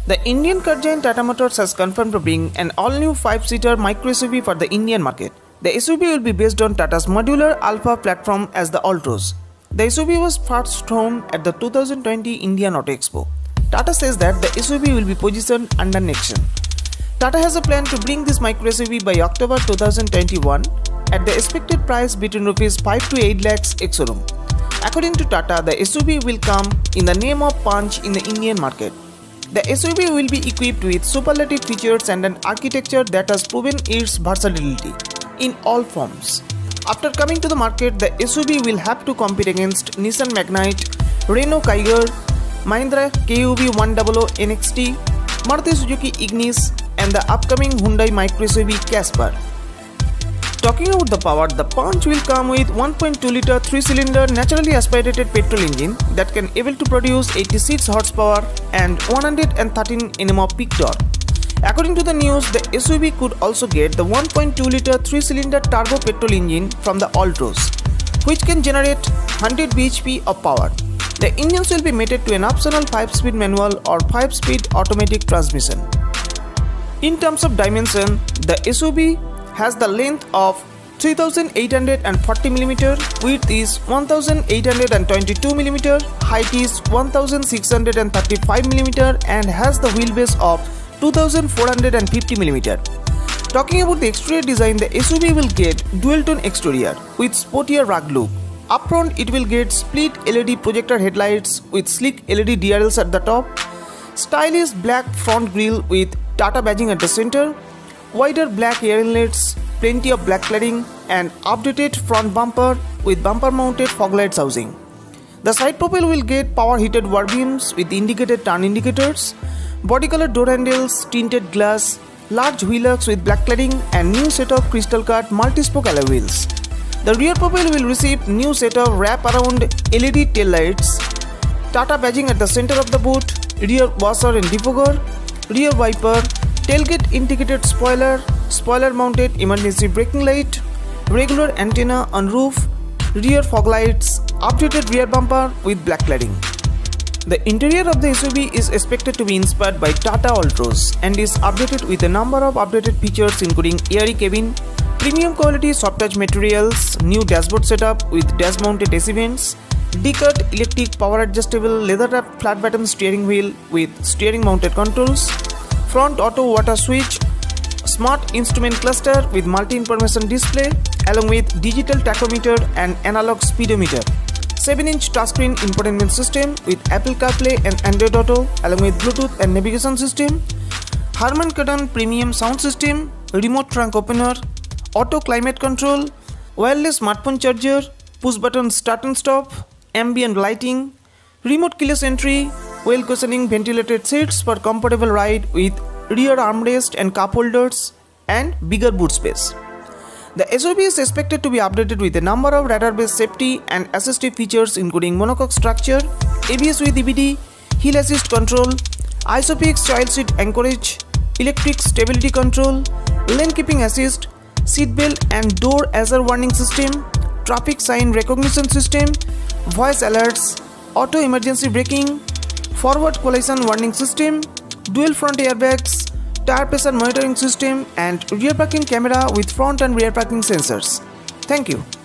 The Indian car giant Tata Motors has confirmed to bring an all-new 5-seater micro SUV for the Indian market. The SUV will be based on Tata's modular Alpha platform as the Altroz. The SUV was first shown at the 2020 Indian Auto Expo. Tata says that the SUV will be positioned under Nexon. Tata has a plan to bring this micro SUV by October 2021 at the expected price between Rs 5 to 8 lakhs ex-showroom. According to Tata, the SUV will come in the name of Punch in the Indian market. The SUV will be equipped with superlative features and an architecture that has proven its versatility in all forms. After coming to the market, the SUV will have to compete against Nissan Magnite, Renault Kiger, Mahindra KUV 100 NXT, Maruti Suzuki Ignis, and the upcoming Hyundai micro SUV Casper. Talking about the power, the Punch will come with 1.2-liter 3-cylinder naturally aspirated petrol engine that can able to produce 86 horsepower and 113 Nm of peak torque. According to the news, the SUV could also get the 1.2-liter 3-cylinder turbo petrol engine from the Altroz, which can generate 100 bhp of power. The engines will be mated to an optional 5-speed manual or 5-speed automatic transmission. In terms of dimension, the SUV has the length of 3840mm, width is 1822mm, height is 1635mm, and has the wheelbase of 2450mm. Talking about the exterior design, the SUV will get dual-tone exterior with sportier rugged look. Up front, it will get split LED projector headlights with sleek LED DRLs at the top, stylish black front grille with Tata badging at the center, wider black air inlets, plenty of black cladding, and updated front bumper with bumper-mounted fog lights housing. The side profile will get power-heated wall beams with indicated turn indicators, body-colored door handles, tinted glass, large wheel arcs with black cladding, and new set of crystal-cut multi-spoke alloy wheels. The rear profile will receive new set of wrap-around LED tail lights, Tata badging at the center of the boot, rear washer and defogger, rear wiper, tailgate indicated spoiler, spoiler-mounted emergency braking light, regular antenna on roof, rear fog lights, updated rear bumper with black cladding. The interior of the SUV is expected to be inspired by Tata Altroz and is updated with a number of updated features including airy cabin, premium quality soft touch materials, new dashboard setup with dash-mounted AC vents, decut electric power adjustable leather-wrapped flat-bottom steering wheel with steering-mounted controls, front auto water switch, smart instrument cluster with multi-information display along with digital tachometer and analog speedometer, 7-inch touchscreen infotainment system with Apple CarPlay and Android Auto along with Bluetooth and navigation system, Harman Kardon premium sound system, remote trunk opener, auto climate control, wireless smartphone charger, push button start and stop, ambient lighting, remote keyless entry, well cushioning ventilated seats for comfortable ride with rear armrest and cup holders, and bigger boot space. The SUV is expected to be updated with a number of radar-based safety and assistive features including monocoque structure, ABS with EBD, hill assist control, ISOFIX child seat anchorage, electric stability control, lane keeping assist, seat belt and door hazard warning system, traffic sign recognition system, voice alerts, auto emergency braking, forward collision warning system, dual front airbags, tire pressure monitoring system, and rear parking camera with front and rear parking sensors. Thank you.